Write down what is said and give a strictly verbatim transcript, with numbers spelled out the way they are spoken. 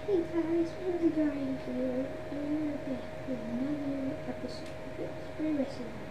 Hey guys, we'll be going here. We're back with another episode of Free Wrestling.